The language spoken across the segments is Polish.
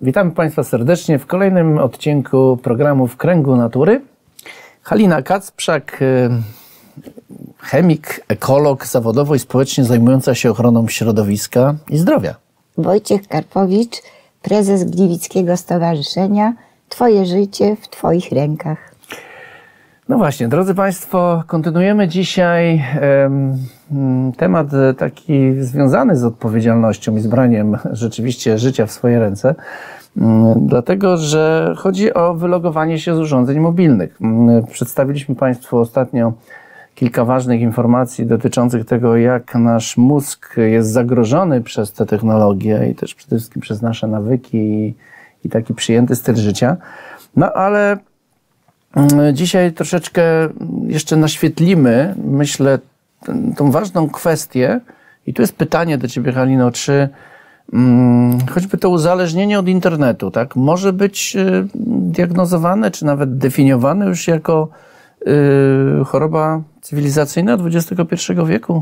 Witamy Państwa serdecznie w kolejnym odcinku programu W Kręgu Natury. Halina Kacprzak, chemik, ekolog, zawodowo i społecznie zajmująca się ochroną środowiska i zdrowia. Wojciech Karpowicz, prezes Gliwickiego Stowarzyszenia Twoje życie w Twoich rękach. No właśnie, drodzy Państwo, kontynuujemy dzisiaj temat taki związany z odpowiedzialnością i zbraniem rzeczywiście życia w swoje ręce, dlatego że chodzi o wylogowanie się z urządzeń mobilnych. Przedstawiliśmy Państwu ostatnio kilka ważnych informacji dotyczących tego, jak nasz mózg jest zagrożony przez te technologie i też przede wszystkim przez nasze nawyki i taki przyjęty styl życia. No ale dzisiaj troszeczkę jeszcze naświetlimy, myślę, tą ważną kwestię. I tu jest pytanie do Ciebie, Halino, czy choćby to uzależnienie od internetu, tak, może być diagnozowane, czy nawet definiowane już jako choroba cywilizacyjna XXI wieku?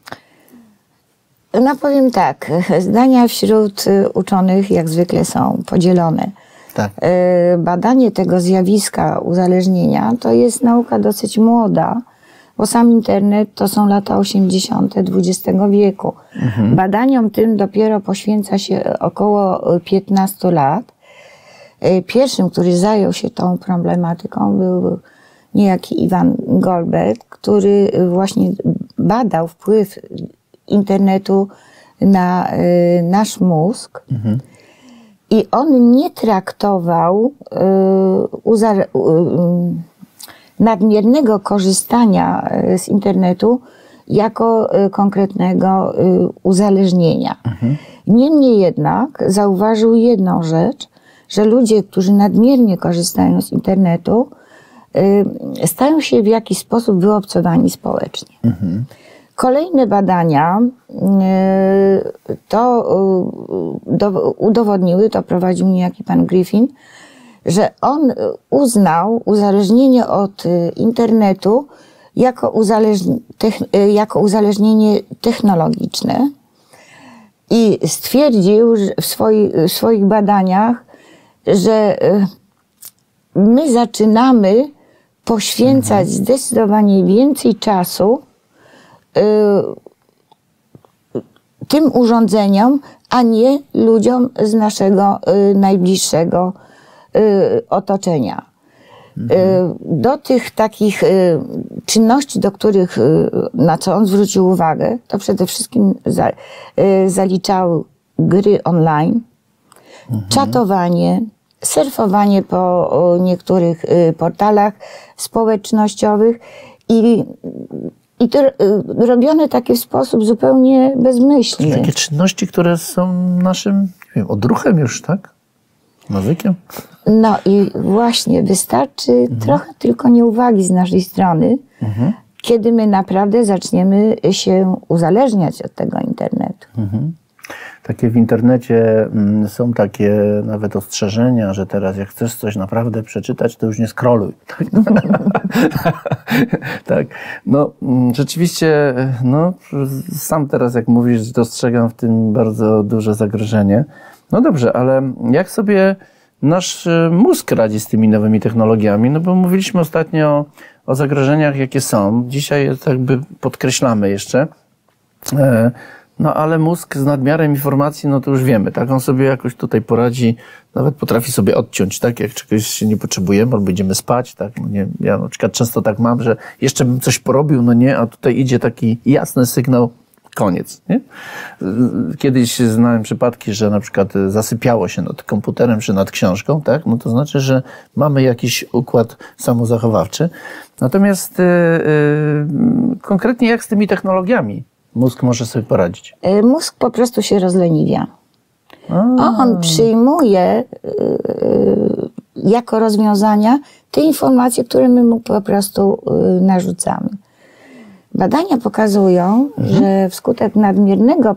No powiem tak, zdania wśród uczonych jak zwykle są podzielone. Tak. Badanie tego zjawiska uzależnienia to jest nauka dosyć młoda, bo sam internet to są lata 80. XX wieku. Badaniom tym dopiero poświęca się około 15 lat. Pierwszym, który zajął się tą problematyką, był niejaki Iwan Goldberg, który właśnie badał wpływ internetu na nasz mózg. I on nie traktował nadmiernego korzystania z internetu jako konkretnego uzależnienia. Niemniej jednak zauważył jedną rzecz, że ludzie, którzy nadmiernie korzystają z internetu, stają się w jakiś sposób wyobcowani społecznie. Kolejne badania to udowodniły, to prowadził niejaki pan Griffin, że on uznał uzależnienie od internetu jako uzależnienie technologiczne i stwierdził w swoich badaniach, że my zaczynamy poświęcać zdecydowanie więcej czasu tym urządzeniom, a nie ludziom z naszego najbliższego otoczenia. Do tych takich czynności, do których, na co on zwrócił uwagę, to przede wszystkim zaliczały gry online, czatowanie, surfowanie po niektórych portalach społecznościowych i to robione takie w sposób zupełnie bezmyślny. Takie czynności, które są naszym, nie wiem, odruchem już, tak? Nawykiem? No i właśnie wystarczy trochę tylko nieuwagi z naszej strony, kiedy my naprawdę zaczniemy się uzależniać od tego internetu. Takie w internecie są takie nawet ostrzeżenia, że teraz jak chcesz coś naprawdę przeczytać, to już nie scrolluj. Tak. No rzeczywiście, no sam teraz jak mówisz, dostrzegam w tym bardzo duże zagrożenie. No dobrze, ale jak sobie nasz mózg radzi z tymi nowymi technologiami? No bo mówiliśmy ostatnio o zagrożeniach, jakie są. Dzisiaj jakby podkreślamy jeszcze. No ale mózg z nadmiarem informacji, no to już wiemy, tak? On sobie jakoś tutaj poradzi, nawet potrafi sobie odciąć, tak? Jak czegoś się nie potrzebujemy, albo idziemy spać, tak? No nie, ja na przykład często tak mam, że jeszcze bym coś porobił, no nie, a tutaj idzie taki jasny sygnał, koniec, nie? Kiedyś znałem przypadki, że na przykład zasypiało się nad komputerem czy nad książką, tak? No to znaczy, że mamy jakiś układ samozachowawczy. Natomiast konkretnie jak z tymi technologiami mózg może sobie poradzić? Mózg po prostu się rozleniwia. On przyjmuje jako rozwiązania te informacje, które my mu po prostu narzucamy. Badania pokazują, że wskutek nadmiernego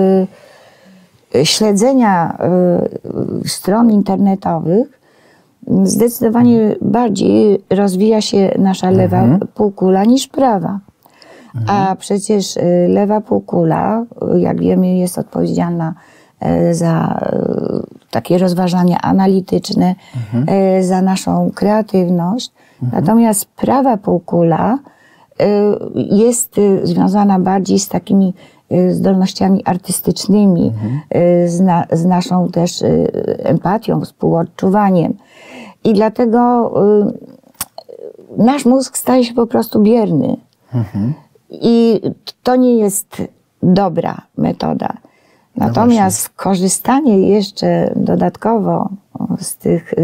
śledzenia stron internetowych zdecydowanie bardziej rozwija się nasza lewa półkula niż prawa. A przecież lewa półkula, jak wiemy, jest odpowiedzialna za takie rozważania analityczne, za naszą kreatywność. Natomiast prawa półkula jest związana bardziej z takimi zdolnościami artystycznymi, z naszą też empatią, współodczuwaniem. I dlatego nasz mózg staje się po prostu bierny. I to nie jest dobra metoda. Natomiast korzystanie jeszcze dodatkowo z tych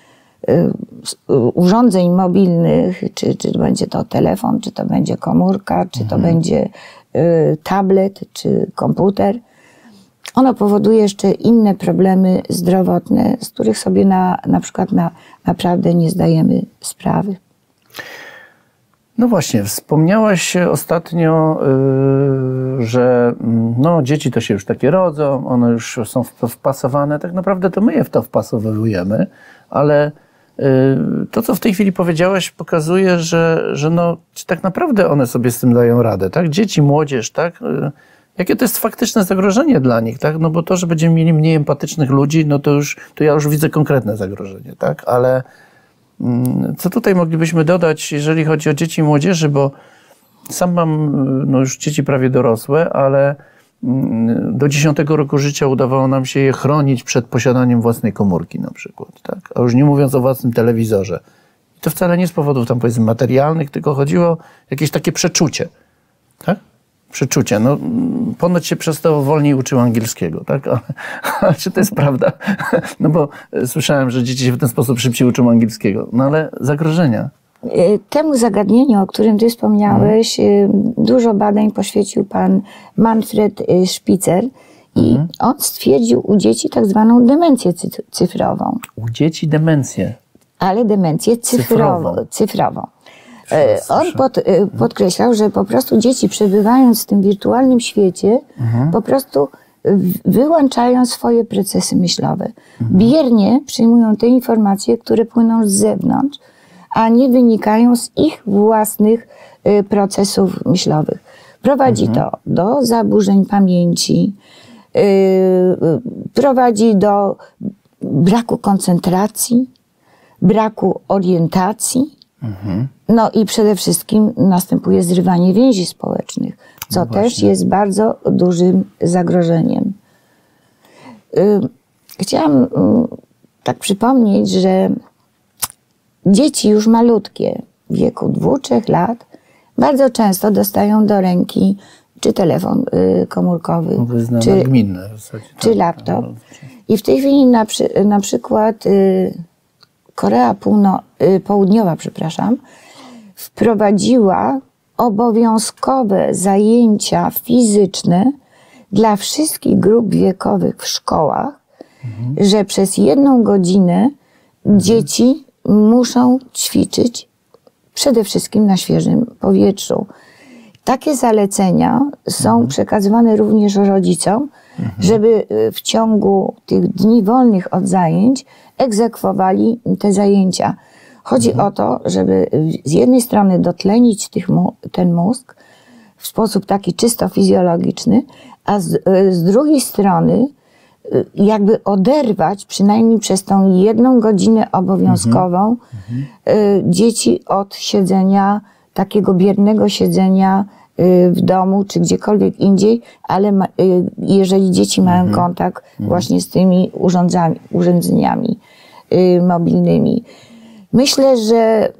urządzeń mobilnych, czy będzie to telefon, czy to będzie komórka, czy to będzie tablet, czy komputer, ono powoduje jeszcze inne problemy zdrowotne, z których sobie na przykład naprawdę nie zdajemy sprawy. No właśnie, wspomniałaś ostatnio, że no, dzieci to się już takie rodzą, one już są w to wpasowane. Tak naprawdę to my je w to wpasowujemy, ale to, co w tej chwili powiedziałaś, pokazuje, że no, czy tak naprawdę one sobie z tym dają radę, tak? Dzieci, młodzież, tak? Jakie to jest faktyczne zagrożenie dla nich, tak? No bo to, że będziemy mieli mniej empatycznych ludzi, no to ja już widzę konkretne zagrożenie, tak? Ale co tutaj moglibyśmy dodać, jeżeli chodzi o dzieci i młodzieży, bo sam mam no już dzieci prawie dorosłe, ale do 10 roku życia udawało nam się je chronić przed posiadaniem własnej komórki na przykład, tak? A już nie mówiąc o własnym telewizorze. I to wcale nie z powodów tam powiedzmy materialnych, tylko chodziło o jakieś takie przeczucie, tak? Przeczucie. No, ponoć się przez to wolniej uczył angielskiego, tak? Ale czy to jest prawda? No bo słyszałem, że dzieci się w ten sposób szybciej uczą angielskiego. No ale zagrożenia. Temu zagadnieniu, o którym ty wspomniałeś, dużo badań poświęcił pan Manfred Spitzer i on stwierdził u dzieci tak zwaną demencję cyfrową. U dzieci demencję? Ale demencję cyfrową. On podkreślał, że po prostu dzieci przebywając w tym wirtualnym świecie, po prostu wyłączają swoje procesy myślowe. Biernie przyjmują te informacje, które płyną z zewnątrz, a nie wynikają z ich własnych procesów myślowych. Prowadzi to do zaburzeń pamięci, prowadzi do braku koncentracji, braku orientacji, no i przede wszystkim następuje zrywanie więzi społecznych, co no też jest bardzo dużym zagrożeniem. Chciałam tak przypomnieć, że dzieci już malutkie, w wieku 2-3 lat, bardzo często dostają do ręki czy telefon komórkowy, czy laptop. I w tej chwili na przykład Korea Południowa, wprowadziła obowiązkowe zajęcia fizyczne dla wszystkich grup wiekowych w szkołach, że przez 1 godzinę dzieci muszą ćwiczyć przede wszystkim na świeżym powietrzu. Takie zalecenia są przekazywane również rodzicom, żeby w ciągu tych dni wolnych od zajęć egzekwowali te zajęcia. Chodzi o to, żeby z jednej strony dotlenić ten mózg w sposób taki czysto fizjologiczny, a z drugiej strony jakby oderwać przynajmniej przez tą 1 godzinę obowiązkową dzieci od siedzenia, takiego biernego siedzenia w domu czy gdziekolwiek indziej, ale jeżeli dzieci mają kontakt właśnie z tymi urządzeniami mobilnymi. Myślę, że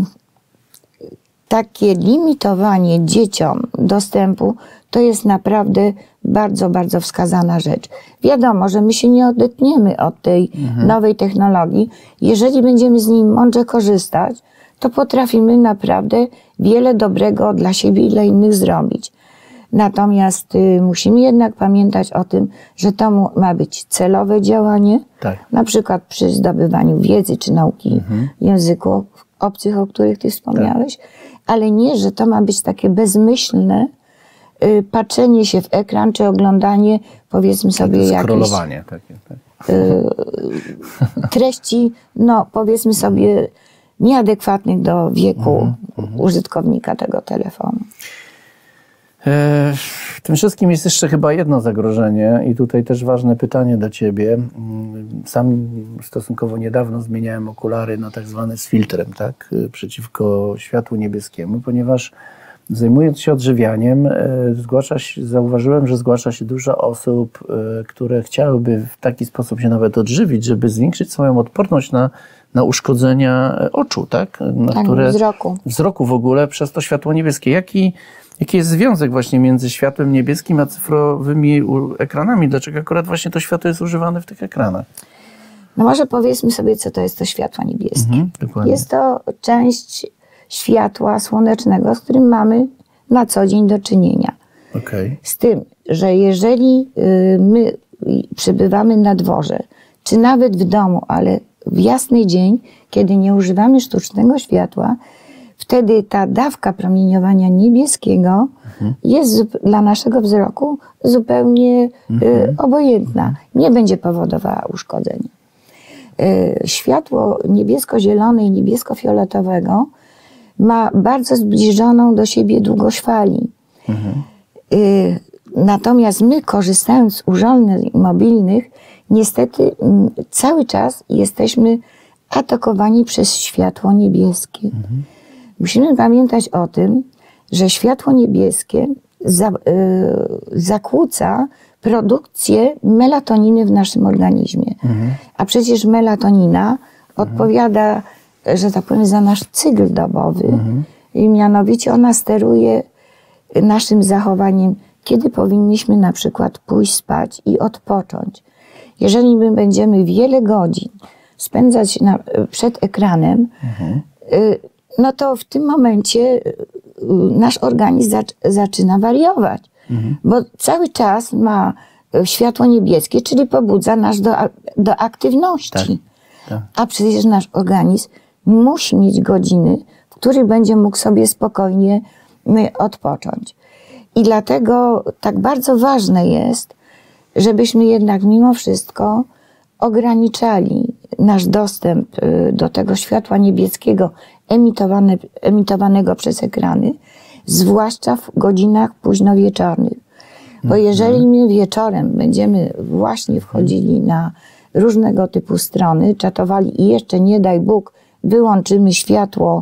takie limitowanie dzieciom dostępu to jest naprawdę bardzo, bardzo wskazana rzecz. Wiadomo, że my się nie odetniemy od tej nowej technologii. Jeżeli będziemy z niej mądrze korzystać, to potrafimy naprawdę wiele dobrego dla siebie i dla innych zrobić. Natomiast musimy jednak pamiętać o tym, że to ma być celowe działanie, na przykład przy zdobywaniu wiedzy czy nauki języków obcych, o których ty wspomniałeś, ale nie, że to ma być takie bezmyślne patrzenie się w ekran, czy oglądanie, powiedzmy sobie, jakieś treści, no powiedzmy sobie, nieadekwatnych do wieku użytkownika tego telefonu. W tym wszystkim jest jeszcze chyba jedno zagrożenie i tutaj też ważne pytanie do Ciebie. Sam stosunkowo niedawno zmieniałem okulary na tak zwane z filtrem, tak, przeciwko światłu niebieskiemu, ponieważ zajmując się odżywianiem, zauważyłem, że zgłasza się dużo osób, które chciałyby w taki sposób się nawet odżywić, żeby zwiększyć swoją odporność na uszkodzenia oczu, tak? Wzroku w ogóle przez to światło niebieskie. Jaki jest związek właśnie między światłem niebieskim a cyfrowymi ekranami? Dlaczego akurat właśnie to światło jest używane w tych ekranach? No może powiedzmy sobie, co to jest to światło niebieskie. Dokładnie. Jest to część światła słonecznego, z którym mamy na co dzień do czynienia. Okay. Z tym, że jeżeli my przebywamy na dworze, czy nawet w domu, ale w jasny dzień, kiedy nie używamy sztucznego światła, wtedy ta dawka promieniowania niebieskiego jest dla naszego wzroku zupełnie obojętna. Nie będzie powodowała uszkodzenia. Światło niebiesko-zielone i niebiesko-fioletowego ma bardzo zbliżoną do siebie długość fali. Natomiast my, korzystając z urządzeń mobilnych, niestety cały czas jesteśmy atakowani przez światło niebieskie. Musimy pamiętać o tym, że światło niebieskie zakłóca produkcję melatoniny w naszym organizmie. A przecież melatonina odpowiada, że tak powiem, za nasz cykl dobowy i mianowicie ona steruje naszym zachowaniem, kiedy powinniśmy na przykład pójść spać i odpocząć. Jeżeli my będziemy wiele godzin spędzać przed ekranem, no to w tym momencie nasz organizm zaczyna wariować, bo cały czas ma światło niebieskie, czyli pobudza nas do aktywności. Tak. A przecież nasz organizm musi mieć godziny, w których będzie mógł sobie spokojnie odpocząć. I dlatego tak bardzo ważne jest, żebyśmy jednak mimo wszystko ograniczali nasz dostęp do tego światła niebieskiego emitowanego przez ekrany, zwłaszcza w godzinach późnowieczornych. Bo jeżeli my wieczorem będziemy właśnie wchodzili na różnego typu strony, czatowali i jeszcze nie daj Bóg wyłączymy światło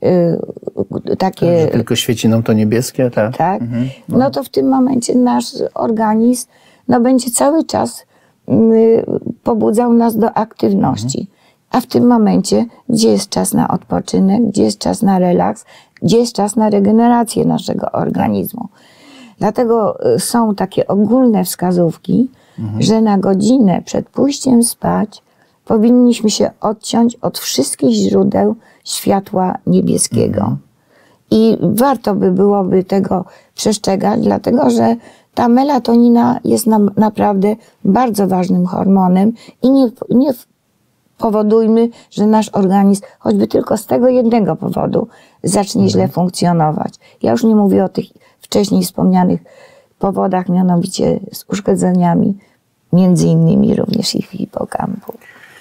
takie... Że tylko świeci nam to niebieskie, tak? Tak. No to w tym momencie nasz organizm będzie cały czas pobudzał nas do aktywności. A w tym momencie, gdzie jest czas na odpoczynek, gdzie jest czas na relaks, gdzie jest czas na regenerację naszego organizmu. Dlatego są takie ogólne wskazówki, że na godzinę przed pójściem spać powinniśmy się odciąć od wszystkich źródeł światła niebieskiego. I warto by byłoby tego przestrzegać, dlatego że ta melatonina jest naprawdę bardzo ważnym hormonem i nie powodujmy, że nasz organizm choćby tylko z tego jednego powodu zacznie źle funkcjonować. Ja już nie mówię o tych wcześniej wspomnianych powodach, mianowicie z uszkodzeniami, między innymi również i hipokampu.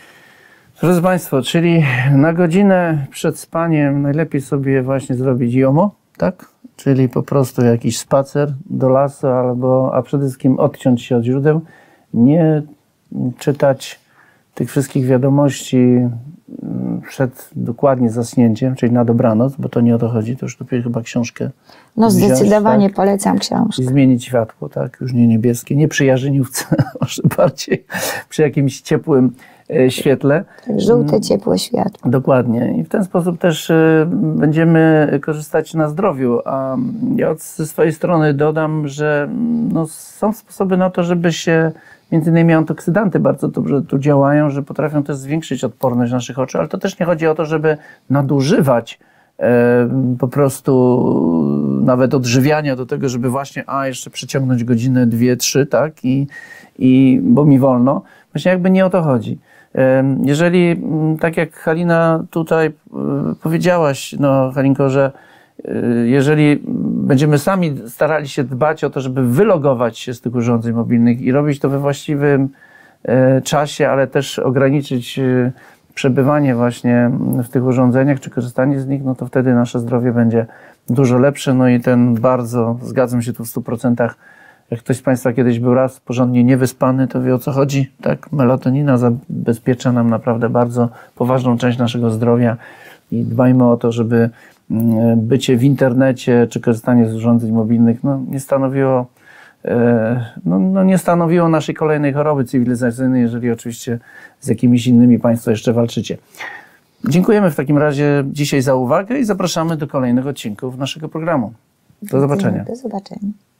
Drodzy Państwo, czyli na godzinę przed spaniem najlepiej sobie właśnie zrobić JOMO, tak? Czyli po prostu jakiś spacer do lasu, a przede wszystkim odciąć się od źródeł, nie czytać tych wszystkich wiadomości przed dokładnie zasnięciem, czyli na dobranoc, bo to nie o to chodzi, to już dopiero chyba książkę No wziąć, zdecydowanie tak? polecam książkę. I zmienić światło, tak? Już nie niebieskie, nie przy jarzeniówce, może bardziej przy jakimś ciepłym świetle. Tak, żółte, ciepłe światło. Dokładnie. I w ten sposób też będziemy korzystać na zdrowiu. A ja ze swojej strony dodam, że są sposoby na to, żeby się, między innymi antyoksydanty bardzo dobrze tu działają, że potrafią też zwiększyć odporność naszych oczu, ale to też nie chodzi o to, żeby nadużywać po prostu nawet odżywiania do tego, żeby właśnie jeszcze przeciągnąć godzinę, 2, 3, tak? I bo mi wolno. Właśnie jakby nie o to chodzi. Jeżeli, tak jak Halina tutaj powiedziałaś, Halinko, że jeżeli będziemy sami starali się dbać o to, żeby wylogować się z tych urządzeń mobilnych i robić to we właściwym czasie, ale też ograniczyć przebywanie właśnie w tych urządzeniach, czy korzystanie z nich, no to wtedy nasze zdrowie będzie dużo lepsze. No i zgadzam się tu w 100%, jak ktoś z Państwa kiedyś był raz porządnie niewyspany, to wie, o co chodzi. Tak, melatonina zabezpiecza nam naprawdę bardzo poważną część naszego zdrowia i dbajmy o to, żeby bycie w internecie czy korzystanie z urządzeń mobilnych nie stanowiło naszej kolejnej choroby cywilizacyjnej, jeżeli oczywiście z jakimiś innymi Państwo jeszcze walczycie. Dziękujemy w takim razie dzisiaj za uwagę i zapraszamy do kolejnych odcinków naszego programu. Do zobaczenia. Do zobaczenia.